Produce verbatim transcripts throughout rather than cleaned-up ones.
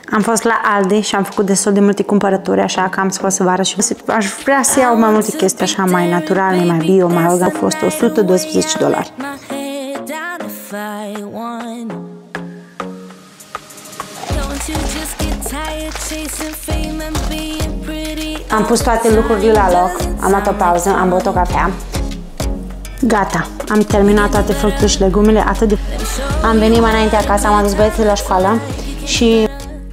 Am fost la Aldi și am făcut destul de multe cumpărături, așa că am scos să vă arăt și aș vrea să iau mai multe chestii așa mai naturale, mai bio, mai organ. Au fost o sută doisprezece dolari. Am pus toate lucrurile la loc, am luat o pauză, am băut o cafea. Gata, am terminat toate fructele și legumele, atât de... Am venit mai înainte acasă, am adus băieții la școală și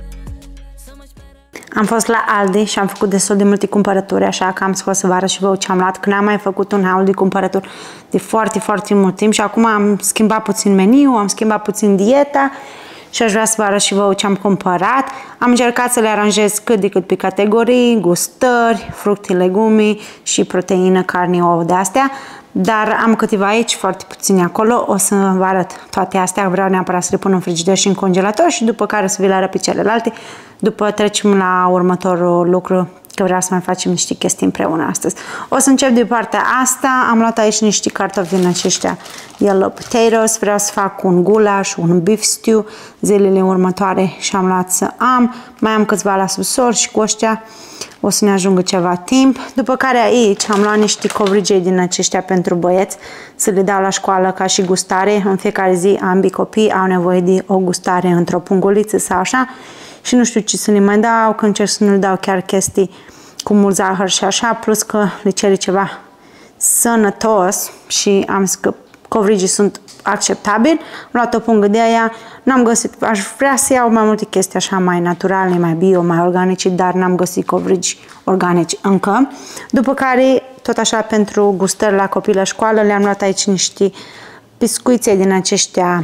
am fost la Aldi și am făcut destul de multe cumpărături, așa că am scos să vă arăt și vouă ce am luat, că n-am mai făcut un haul de cumpărături de foarte, foarte mult timp și acum am schimbat puțin meniul, am schimbat puțin dieta și aș vrea să vă arăt și vouă ce am cumpărat. Am încercat să le aranjez cât de cât pe categorii, gustări, fructe, legume și proteină, carne, ouă de astea. Dar am câteva aici, foarte puține acolo. O să vă arăt toate astea. Vreau neapărat să le pun în frigider și în congelator și după care să vi le arăt pe celelalte. După trecem la următorul lucru, că vreau să mai facem niște chestii împreună astăzi. O să încep de partea asta. Am luat aici niște cartofi din aceștia yellow potatoes. Vreau să fac un gulaș, un beef stew zilele următoare și am luat să am. Mai am câțiva la subsol și cu ăștia o să ne ajungă ceva timp. După care aici am luat niște covrigei din aceștia pentru băieți să le dau la școală ca și gustare. În fiecare zi ambii copii au nevoie de o gustare într-o punguliță sau așa. Și nu știu ce să le mai dau, că încerc să nu-le dau chiar chestii cu mult zahăr și așa, plus că le cere ceva sănătos și am zis că covrigii sunt acceptabili. Am luat o pungă de aia, n-am găsit, aș vrea să iau mai multe chestii așa mai naturale, mai bio, mai organice, dar n-am găsit covrigi organici încă. După care, tot așa pentru gustări la copii la școală, le-am luat aici niște biscuițe din aceștia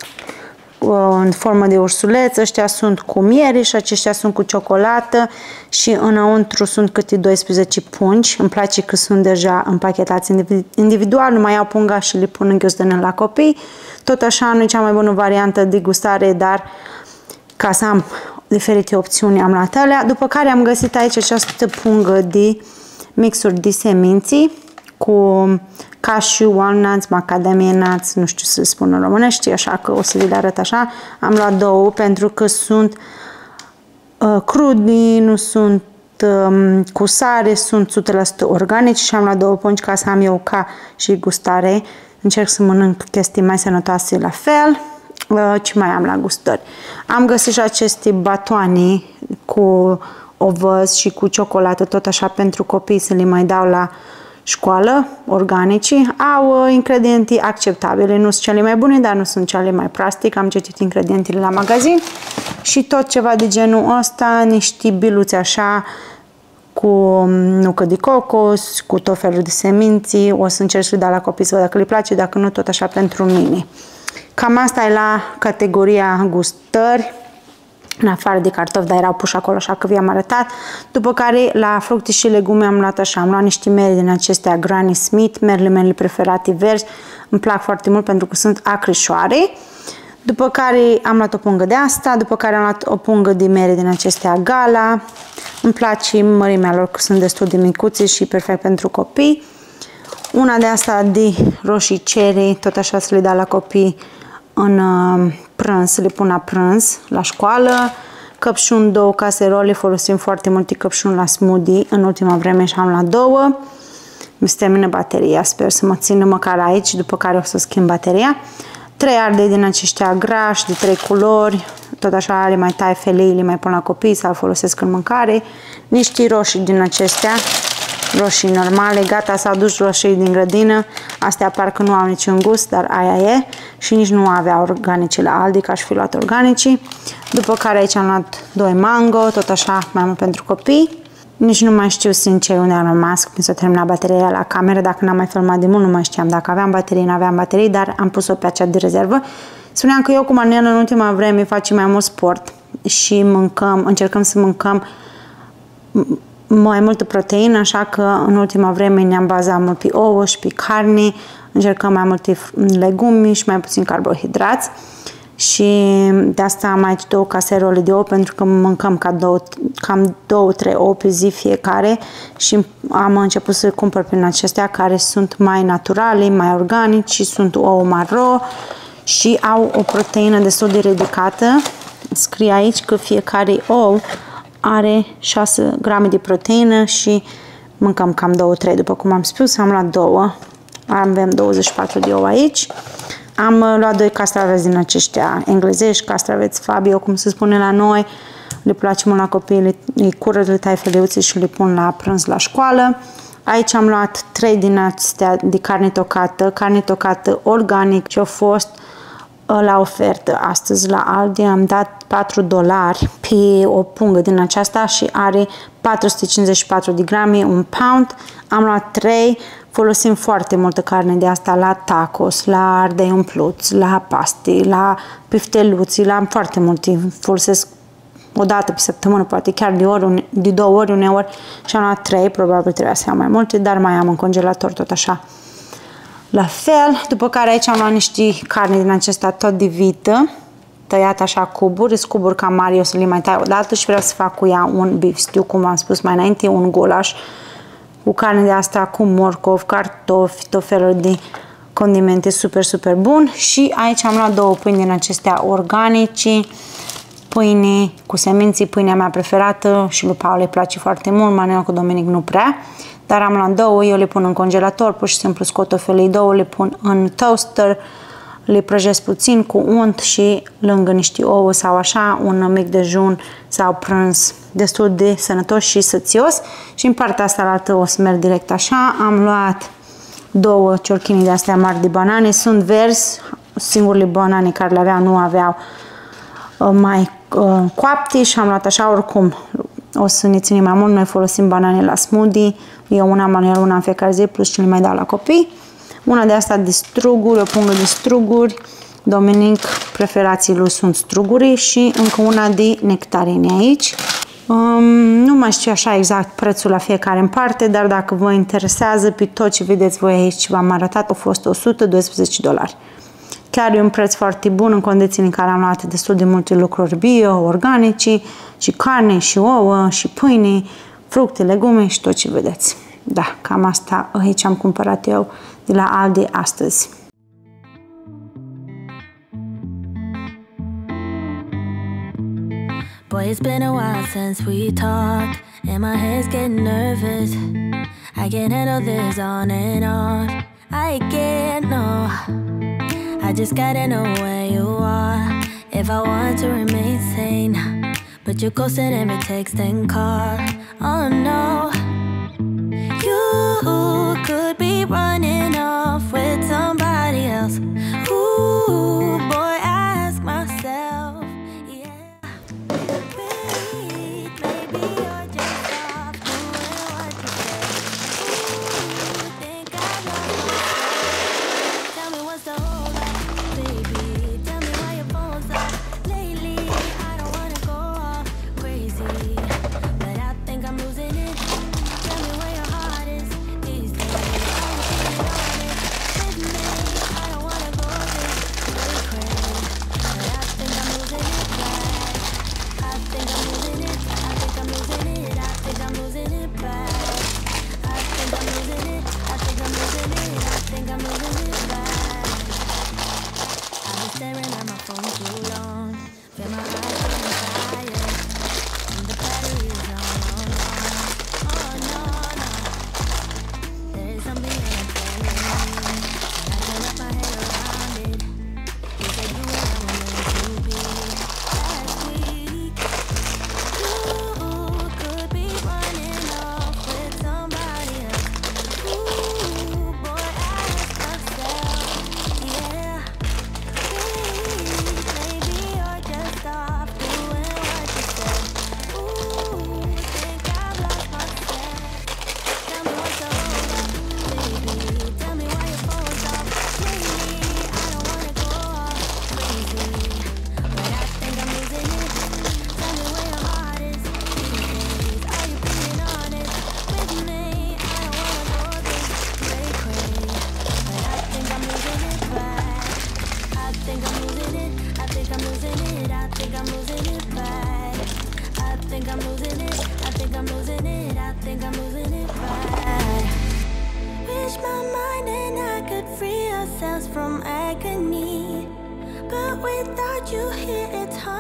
în formă de ursuleț, ăștia sunt cu miere și aceștia sunt cu ciocolată și înăuntru sunt câte doisprezece pungi. Îmi place că sunt deja împachetați individual, nu mai iau punga și le pun în ghiozdană la copii. Tot așa nu e cea mai bună variantă de gustare, dar ca să am diferite opțiuni am luat alea. După care am găsit aici această pungă de mixuri de seminții cu cashew, walnuts, macadamia nuts, nu știu să spun în românește, așa că o să vi le arăt așa. Am luat două pentru că sunt uh, crudi, nu sunt uh, cu sare, sunt o sută la sută organici și am luat două pungi ca să am eu ca și gustare. Încerc să mănânc chestii mai sănătoase la fel. Uh, ce mai am la gustări? Am găsit și aceste batoane cu ovăz și cu ciocolată, tot așa pentru copii să le mai dau la școală, organici, au ingrediente acceptabile, nu sunt cele mai bune, dar nu sunt cele mai proaste, am citit ingredientele la magazin și tot ceva de genul ăsta, niște biluțe așa cu nucă de cocos, cu tot felul de seminții, o să încerc să le dau la copii să văd dacă le place, dacă nu, tot așa pentru mine. Cam asta e la categoria gustări. În afară de cartofi, dar erau puși acolo, așa că vi-am arătat. După care, la fructe și legume am luat așa, am luat niște mere din acestea Granny Smith, merele mele preferate verzi, îmi plac foarte mult pentru că sunt acrișoare. După care am luat o pungă de asta, după care am luat o pungă de mere din acestea Gala. Îmi place mărimea lor, că sunt destul de micuțe și perfect pentru copii. Una de asta de roșii cherry, tot așa să le dau la copii în prânz, să le pun la prânz, la școală. Căpșuni, două caserole, folosim foarte multe căpșuni la smoothie în ultima vreme și am la două. Mi se termină bateria, sper să mă țină măcar aici, după care o să schimb bateria. Trei ardei din aceștia grași, de trei culori, tot așa le mai tai felii, le mai pun la copii sau folosesc în mâncare. Niște roșii din acestea, roșii normale, gata, s-au dus roșii din grădină, astea parcă nu au niciun gust, dar aia e și nici nu avea organice la Aldi, că aș fi luat organicii. După care aici am luat doi mango, tot așa mai mult pentru copii. Nici nu mai știu sincer unde am rămas, când s-a terminat bateria la cameră, dacă n-am mai filmat de mult, nu mai știam dacă aveam baterii, n-aveam baterii, dar am pus-o pe acea de rezervă. Spuneam că eu cu Manuel în ultima vreme facem mai mult sport și mâncăm, încercăm să mâncăm mai multă proteină, așa că în ultima vreme ne-am bazat mult pe ouă și pe carne, încercăm mai multe legume și mai puțin carbohidrați și de asta am aici două caserole de ouă pentru că mâncăm ca două, cam două, trei ouă pe zi fiecare și am început să cumpăr prin acestea care sunt mai naturale, mai organici și sunt ouă maro și au o proteină destul de ridicată scrie aici că fiecare ou are șase grame de proteină și mâncăm cam două trei, după cum am spus, am luat două. Avem douăzeci și patru de ouă aici. Am luat doi castraveți din aceștia englezești, castraveți Fabio, cum se spune la noi. Le place mult la copii, îi cură, le tai feleuțe și le pun la prânz la școală. Aici am luat trei din acestea de carne tocată, carne tocată organic și a fost la ofertă astăzi la Aldi. Am dat patru dolari pe o pungă din aceasta și are patru sute cincizeci și patru de grame, un pound. Am luat trei. Folosim foarte multă carne de asta la tacos, la ardei umpluți, la paste, la pifteluții, la foarte multe. Folosesc o dată pe săptămână, poate chiar de, ori, de două ori, uneori, și am luat trei, probabil trebuia să iau mai multe, dar mai am în congelator tot așa. La fel, după care aici am luat niște carne din acesta tot de vită, tăiat așa cuburi, sunt cuburi cam mari, eu să le mai tai o dată și vreau să fac cu ea un beef stew, cum am spus mai înainte, un gulaș cu carne de asta, cu morcov, cartofi, tot felul de condimente super, super bun. Și aici am luat două pâini din acestea organice, pâine cu seminții, pâinea mea preferată și lui Paul le place foarte mult, Manuel cu Dominic nu prea, dar am luat două, eu le pun în congelator, pur și simplu scot o felei două, le pun în toaster, le prăjesc puțin cu unt și lângă niște ouă sau așa, un mic dejun sau prânz destul de sănătos și sățios. Și în partea asta la altă o să merg direct așa. Am luat două ciorchini de astea mari de banane, sunt verzi, singurele banane care le aveau nu aveau uh, mai uh, coapte și am luat așa, oricum o să ne ținem mai mult, noi folosim banane la smoothie, eu una, Manuel una în fiecare zi, plus și le mai dau la copii. Una de asta de struguri, o pungă de struguri, Dominic, preferații lui sunt struguri și încă una de nectarine aici. Um, nu mai știu așa exact prețul la fiecare în parte, dar dacă vă interesează, pe tot ce vedeți voi aici ce v-am arătat, a fost o sută doisprezece dolari. Chiar e un preț foarte bun în condițiile în care am luat destul de multe lucruri bio, organice, și carne, și ouă, și pâine, fructe, legume și tot ce vedeți. Da, cam asta aici am cumpărat eu de la Aldi astăzi. Boy, it's been a while since we talked, and my head's getting nervous. I can't handle this on and off. I can't, no. I just gotta know where you are if I want to remain sane. But you're ghosting every text and call. Oh no. You could be running off with somebody else. Ooh, boy, I ask myself, yeah. Wait, maybe you're just off doing what you said. Ooh, think I've lost myself. Tell me what's the hold up, baby. Tell me why your phone's up lately. I don't wanna go off crazy, but I think I'm losing it. Tell me where your heart is these days. Are you feeling honest with me? I don't wanna go this way crazy, but I think I'm losing it bad. I think I'm losing it. I think I'm losing it. I think I'm losing it bad. I think I'm losing it. I think I'm losing it. I think I'm losing it bad. I've been staring at my phone too long. Feel my eyes getting tired, and the battery is on, on, on. Oh no, no. There is something that I'm feeling, and I can't wrap my head around it. You said you were the one meant to be last week. You could be running off with somebody else. Ooh, boy, I ask myself, yeah. Wait, maybe you're just off doing what you said. Ooh, think I've lost myself. Tell me what's the hold up, baby. Tell me why your phone's off lately. I don't wanna go off crazy, but I think I'm losing it. Tell me where your heart is these days. Are you being honest with me? I don't wanna go this way crazy, but I think I'm losing it bad. I think I'm losing it. I think I'm losing it. I think I'm losing it bad. I think I'm losing it. I think I'm losing it. I think I'm losing it bad. Wish my mind and I could free ourselves from agony, but without you here, it's hard to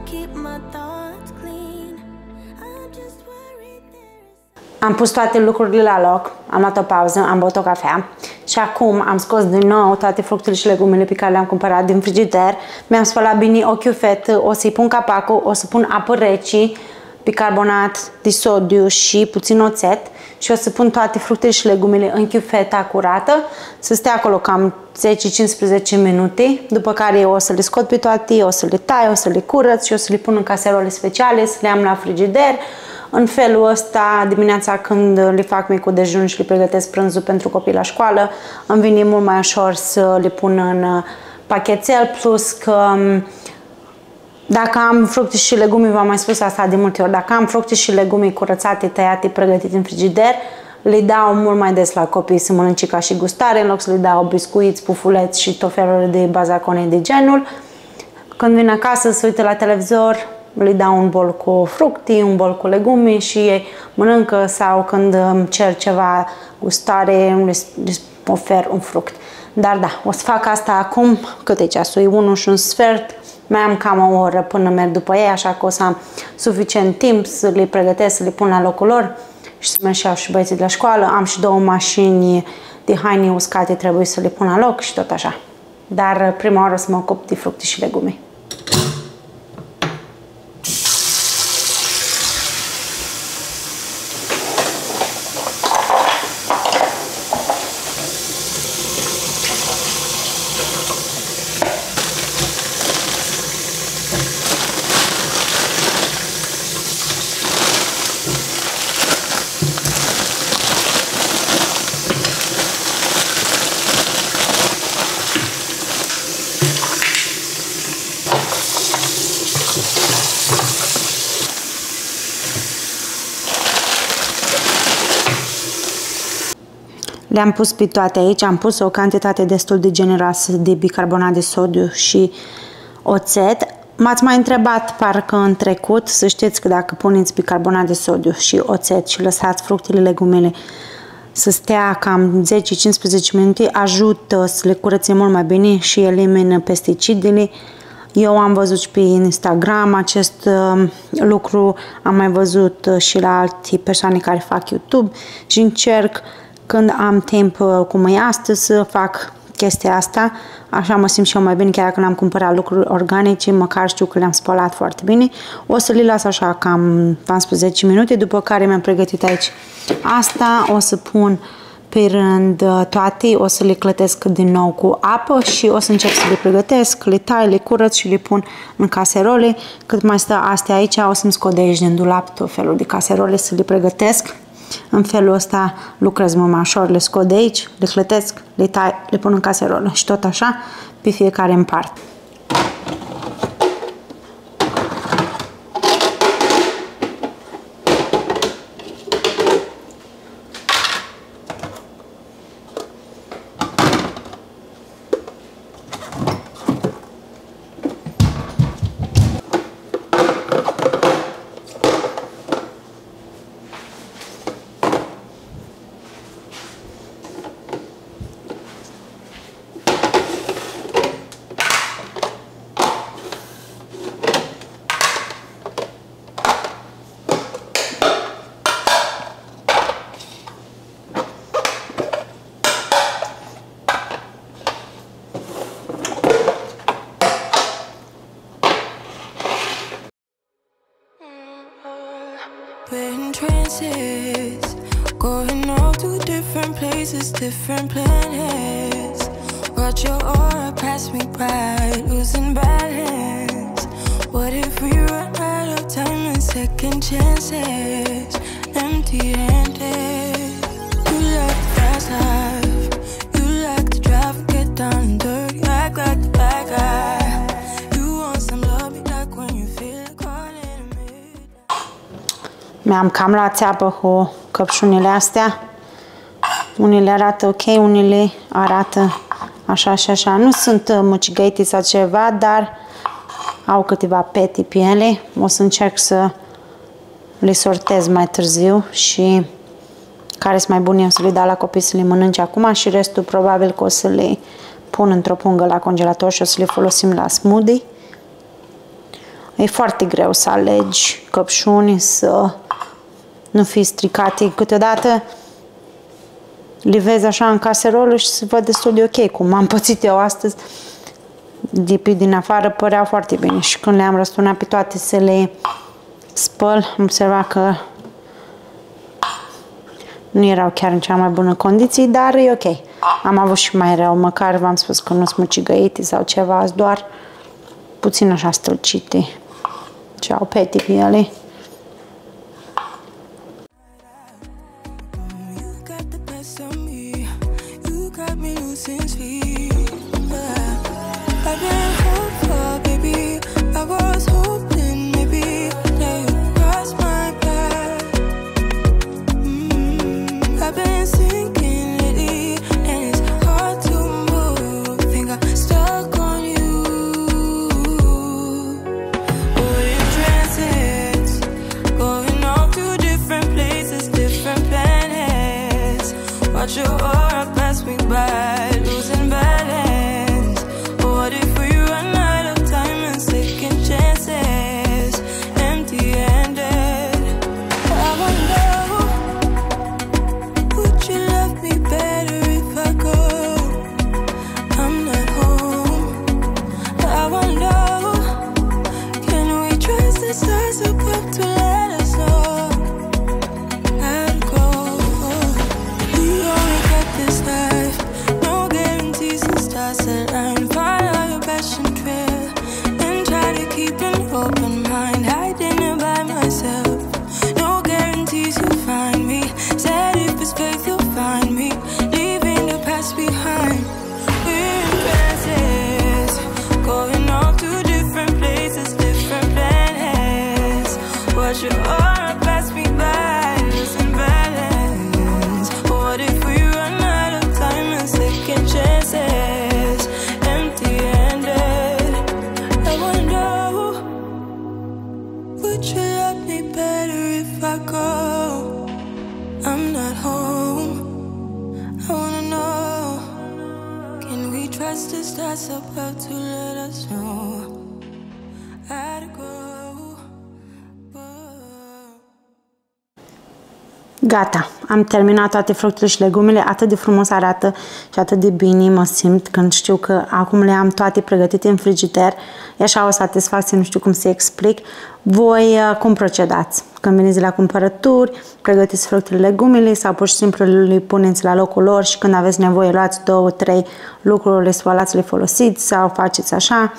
keep my thoughts clean. I'm just worried there is. Am pus toate lucrurile la loc, am luat o pauză, am băut o cafea și acum am scos din nou toate fructele și legumele pe care le-am cumpărat din frigider. Mi-am spălat bine o chiufetă, o să-i pun capacul, o să pun apă rece, bicarbonat de sodiu și puțin oțet și o să pun toate fructele și legumele în chiufeta curată, să stea acolo cam zece cincisprezece minute, după care o să le scot pe toate, o să le tai, o să le curăț și o să le pun în caserole speciale, să le am la frigider. În felul ăsta, dimineața când le fac micul dejun și le pregătesc prânzul pentru copii la școală, îmi vine mult mai ușor să le pun în pachetel, plus că dacă am fructe și legume, v-am mai spus asta de multe ori, dacă am fructe și legume curățate, tăiate, pregătite în frigider, le dau mult mai des la copii să mănânce ca și gustare, în loc să le dau biscuiți, pufuleți și tot felul de bazacone de genul. Când vin acasă să uită la televizor, le dau un bol cu fructe, un bol cu legume și ei mănâncă, sau când îmi cer ceva gustare, le ofer un fruct. Dar da, o să fac asta acum, cât e ceasul? E unu și un sfert, mai am cam o oră până merg după ei, așa că o să am suficient timp să le pregătesc, să le pun la locul lor și să merg și iau și băieții de la școală. Am și două mașini de haine uscate, trebuie să le pun la loc și tot așa. Dar prima oară o să mă ocup de fructe și legume. Le-am pus pe toate aici, am pus o cantitate destul de generoasă de bicarbonat de sodiu și oțet. M-ați mai întrebat parcă în trecut, să știți că dacă puneți bicarbonat de sodiu și oțet și lăsați fructele, legumele să stea cam zece cincisprezece minute, ajută să le curățe mult mai bine și elimină pesticidele. Eu am văzut și pe Instagram acest uh, lucru, am mai văzut uh, și la alte persoane care fac YouTube și încerc când am timp, uh, cum e astăzi, să fac chestia asta. Așa mă simt și eu mai bine, chiar dacă n-am cumpărat lucruri organice, măcar știu că le-am spălat foarte bine. O să le las așa cam paisprezece minute, după care mi-am pregătit aici asta. O să pun pe rând toate, o să le clătesc din nou cu apă și o să încep să le pregătesc, le tai, le curăț și le pun în caserole. Cât mai stă astea aici, o să-mi scot de aici din dulap tot felul de caserole să le pregătesc. În felul ăsta lucrez mult mai ușor, le scot de aici, le clătesc, le tai, le pun în caserolă și tot așa pe fiecare în parte. We're in trances, going off to different places, different planets. Watch your aura pass me by, losing balance. What if we run out of time and second chances, empty-handed? You like the fast life, you like to drive and get down and dirty, act like the bad guy. You want some love, be like when you feel like calling me. Mi-am cam luat țeapă cu căpșunile astea. Unele arată ok, unele arată așa și așa. Nu sunt mucigăite sau ceva, dar au câteva pete pe ele. O să încerc să le sortez mai târziu și care sunt mai bune o să le dau la copii să le mănânce acum și restul probabil că o să le pun într-o pungă la congelator și o să le folosim la smoothie. E foarte greu să alegi căpșuni, să nu fie stricate. Câteodată livezi așa în caserolă și se văd destul de ok, cum am pățit eu astăzi. Dipii din afară păreau foarte bine și când le-am răsturnat pe toate să le spăl, am observat că nu erau chiar în cea mai bună condiții, dar e ok. Am avut și mai rău, măcar v-am spus că nu sunt mucigăite sau ceva, doar puțin așa stâlcite și au pete pe ele. Gata, am terminat toate fructele și legumele, atât de frumos arată și atât de bine mă simt când știu că acum le am toate pregătite în frigider. E așa o satisfacție, nu știu cum să explic. Voi cum procedați? Când veniți la cumpărături, pregătiți fructele, legumele sau pur și simplu le puneți la locul lor și când aveți nevoie luați două, trei lucruri, le spălați, le folosiți sau faceți așa.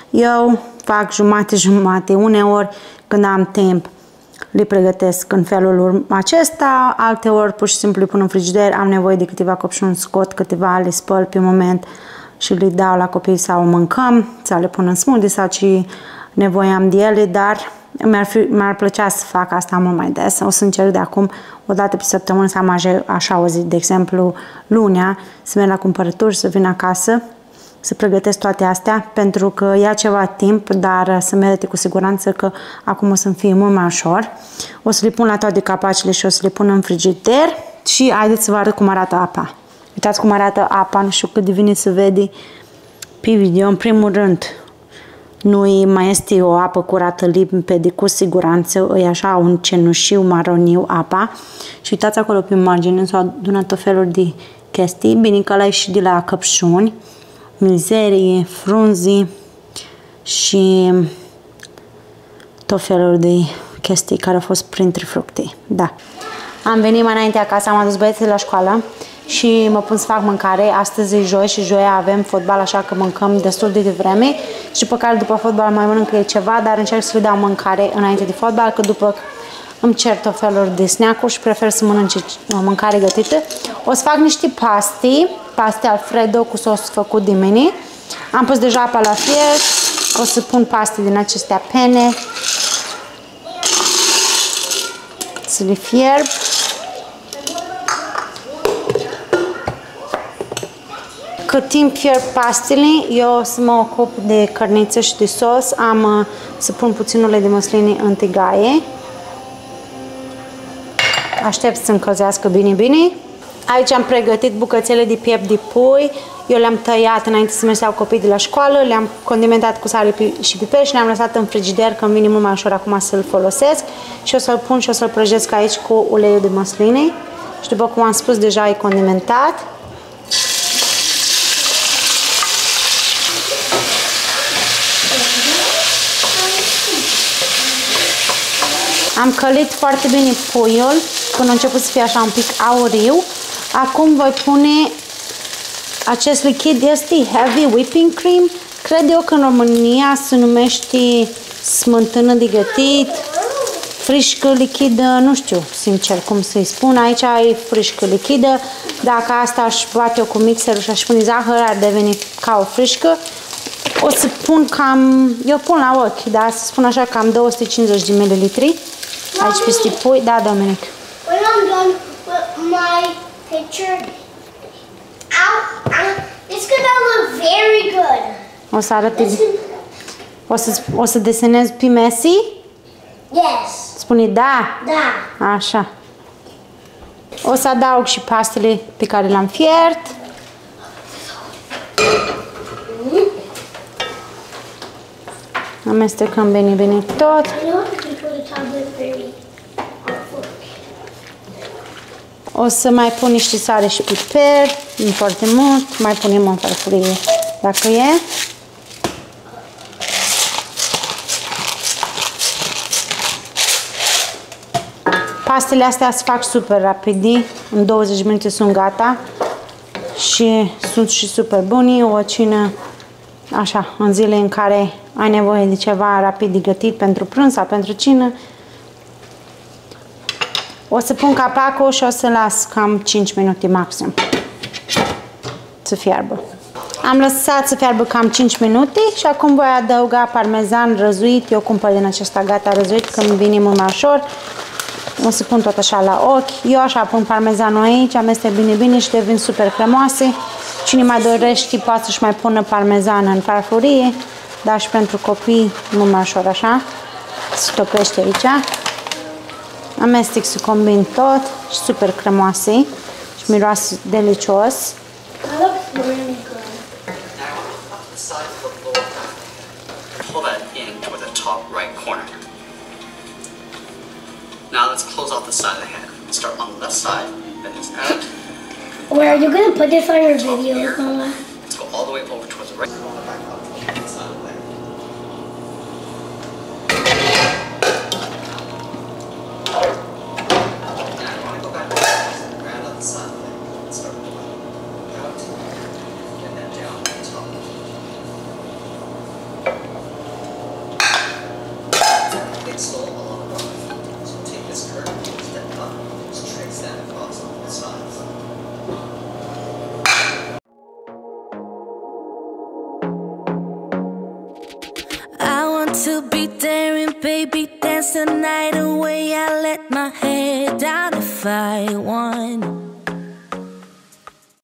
Eu fac jumate-jumate, uneori când am timp le pregătesc în felul acesta, alteori pur și simplu le pun în frigider, am nevoie de câteva căpșuni, scot câteva, le spăl pe moment și le dau la copii sau mâncăm, sau le pun în smoothie sau ce nevoie am de ele, dar mi-ar, mi-ar plăcea să fac asta mult mai des. O să încerc de acum o dată pe săptămână să am așa o zi, de exemplu lunea, să merg la cumpărături, să vin acasă, să pregătesc toate astea, pentru că ia ceva timp, dar să merite cu siguranță că acum o să-mi fie mult mai ușor. O să le pun la toate capacele și o să le pun în frigider și haideți să vă arăt cum arată apa. Uitați cum arată apa, nu știu cât de bine se vede pe video. În primul rând, nu mai este o apă curată limpede, cu siguranță, e așa un cenușiu maroniu apa. Și uitați acolo pe margine, s-au adunat tot felul de chestii, bine că ăla e și de la căpșuni, mizerie, frunzi și tot felul de chestii care au fost printre fructe. Da. Am venit mai înainte acasă, am adus băieții la școală și mă pun să fac mâncare. Astăzi e joi și joia avem fotbal, așa că mâncăm destul de devreme și după care după fotbal mai mănânc eu ceva, dar încerc să le dau mâncare înainte de fotbal, că după îmi cer tot felul de snack-uri și prefer să mănânc mâncare gătită. O să fac niște paste, paste Alfredo cu sos făcut de mine. Am pus deja apa la fier, o să pun paste din acestea pene, să le fierb. Cât timp fierb pastele, eu o să mă ocup de cărniță și de sos. Am să pun puțin ulei de măsline în tigaie. Aștept să încălzească bine, bine. Aici am pregătit bucățele de piept de pui. Eu le-am tăiat înainte să mergeau copiii de la școală, le-am condimentat cu sare și piper și le-am lăsat în frigider, că îmi vine mult mai ușor acum să-l folosesc. Și o să-l pun și o să-l prăjesc aici cu uleiul de măsline. Și după cum am spus, deja e condimentat. Am călit foarte bine puiul până a început să fie așa un pic auriu. Acum voi pune acest lichid, este Heavy Whipping Cream. Cred eu că în România se numește smântână de gătit, frișcă lichidă, nu știu sincer cum să-i spun. Aici e frișcă lichidă. Dacă asta aș bate eu cu mixerul și aș pune zahăr, ar deveni ca o frișcă. O să pun cam, eu pun la ochi, da, să spun așa, cam două sute cincizeci de mililitri. Aici peste pui, da, Dominic. When I'm done with my picture, I'll, I'll, it's gonna look very good. O să arăt, o să, o să desenez pe Messi? Yes. Spune da. Da. Așa. O să adaug și pastele pe care le-am fiert. Amestecăm bine, bine tot. I know I can put a tablet very awful. O să mai pun niște sare și piper, nu foarte mult, mai punem în farfurie dacă e. Pastele astea se fac super rapid, în douăzeci de minute sunt gata și sunt și super bune. O cină așa, în zile în care ai nevoie de ceva rapid de gătit pentru prânz sau pentru cină. O să pun capacul și o să las cam cinci minute maxim să fiarbă. Am lăsat să fiarbă cam cinci minute și acum voi adăuga parmezan răzuit. Eu cumpăr din acesta gata răzuit, că îmi vine mult mai ușor. O să pun tot așa la ochi. Eu așa pun parmezanul aici, amestec bine bine și devin super cremoase. Cine mai dorește poate să-și mai pună parmezan în farfurie, dar și pentru copii mult mai ușor așa. Se topește aici. Amestec să combin tot și super cremoase și miroase delicios. That looks really good. Now, up the side of the bowl, pull that in toward the top right corner. Now let's close off the side of the hand. Start on the left side, then it's out. Where are you gonna put this on your video, Mama? Let's go all the way over towards the right. To be daring, baby, dance the night away. I let my head down if I won.